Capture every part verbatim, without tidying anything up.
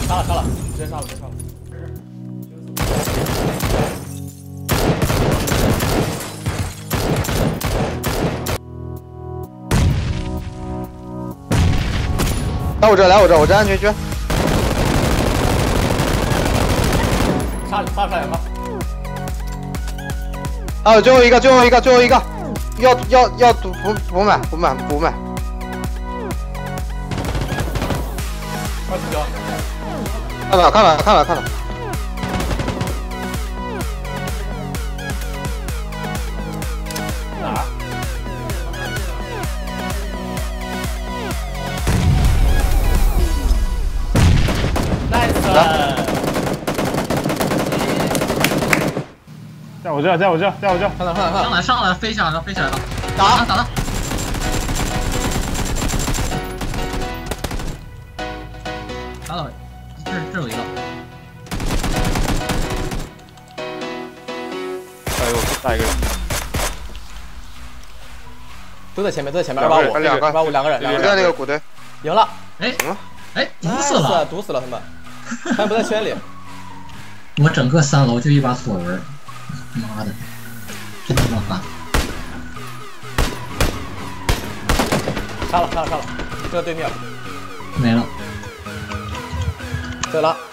杀了杀了，直接杀了直接杀了。 来我这，来我这，我这安全区。 杀了杀了杀两个。 啊，最后一个，最后一个，最后一个，要要要补补补满补满补满。 二十九。 看了看了看了看了。 哪儿？ 在我这，在我这，在我这， 看到看到看到， 上来上来，飞起来了，飞起来了， 打打打他！打倒，这这有一个。 哎呦，下一个人。 都在前面，都在前面，二八五， 两个， 二八五两个人，两个人。 在那个鼓队， 赢了。 哎， 赢了。 哎，毒死了， 毒死了他们，他们不在圈里。 我整个三楼就一把锁纹，妈的，真他妈烦！ 杀了杀了杀了，这个对面没了。 对了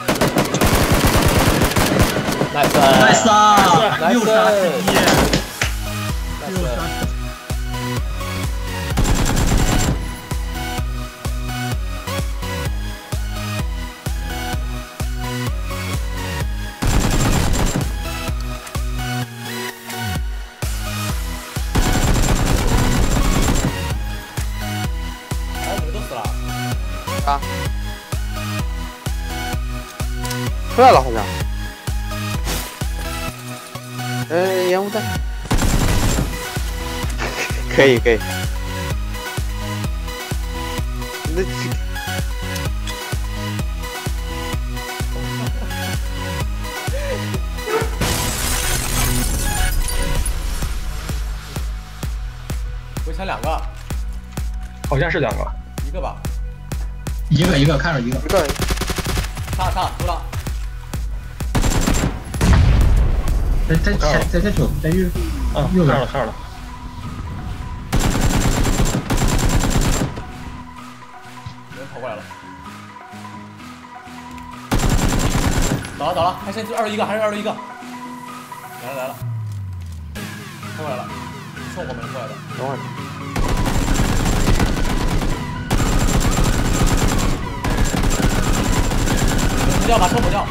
，nice nice nice， 六杀之一，六杀。 啊，出来了好像。呃，烟雾弹。可以可以。那围墙两个， 好像是两个， 一个吧。 一个一个看着一个， 一个杀了杀了，输了。 在在在在在左在右， 嗯， 右边看了看了。 有人跑过来了，倒了倒了，还剩二十一个，还是二十一个。来了来了，冲过来了，冲我们过来的。 等会儿。 不掉，把车补掉。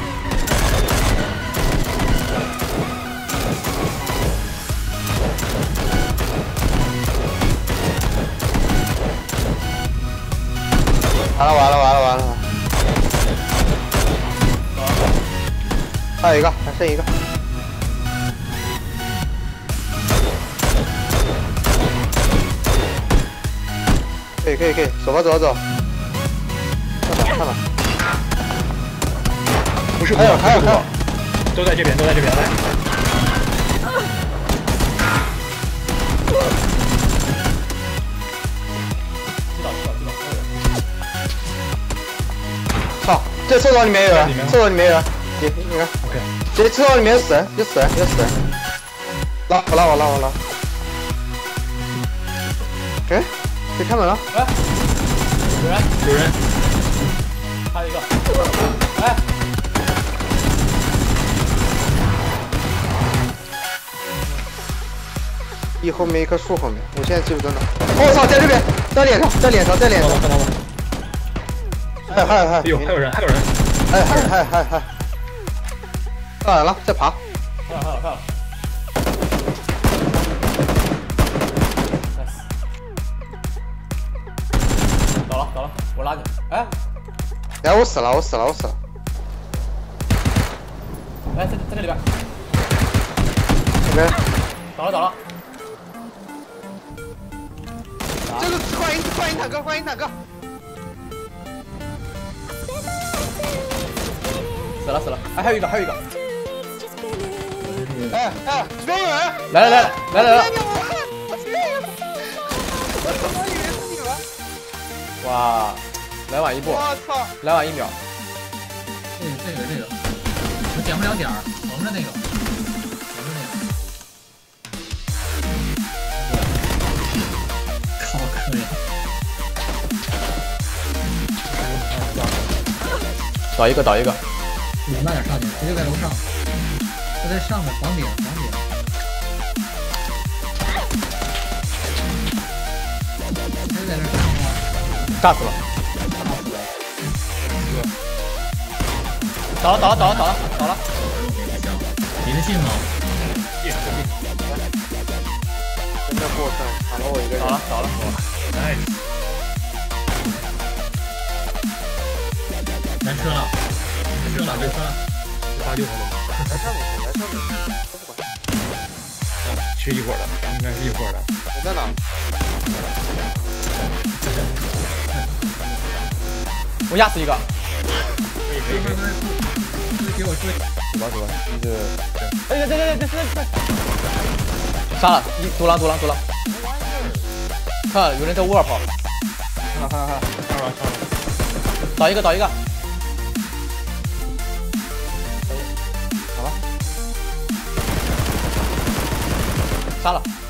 完了完了完了完了！还有一个，还剩一个。可以可以可以，走吧走吧走。看吧看吧。 不是， 还有还有还有， 都在这边，都在这边，来。 知道知道知道， 操！这厕所里面有人，厕所里面有人，你你看 ，OK， 这厕所里面有死人，有死人，有死人，拉我拉我拉我拉。哎，可以开门了。 哎，有人有人， 还有一个，哎。 一后面一棵树后面，我现在记不住了。我操，在这边，在脸上，在脸上，在脸上。 看到了。 还有还有还有， 哎呦，还有人，还有人。 哎，还有还有还有还有。上来了，再爬。 看了看了看了。倒了倒了，我拉你。哎， 哎，我死了，我死了，我死了。 哎，在在这里边。 这边。 倒了倒了。 这个幻影幻影坦克，幻影坦克， 死了死了，哎，还有一个还有一个， 哎哎，这边有人， 来来来来来来，哇，来晚一步， 我操， 来晚一秒， 这个这个这个，我点不了点儿，横着那个，横着那个。靠，可以。 倒一个，倒一个。 你慢点上去，他就在楼上，他在上面房顶，房顶。他就在那干活。 炸死了。倒了，倒了，倒了，倒了，倒了。 行，你的信吗？ 真的过分，砍了我一个人。 倒了，倒了。 nice。 燃车了，燃车了，燃车了。 八六分钟。 来上面，来上面，都不管。 是一伙的，应该是一伙的。 我在哪？ 我压死一个。 可以可以可以。 给我追！ 走吧走吧，这个。哎对对对对对对！杀了，一独狼独狼独狼。看，有人在屋外跑。看了看了看了， 上了上了。 倒一个倒一个。好了。杀了。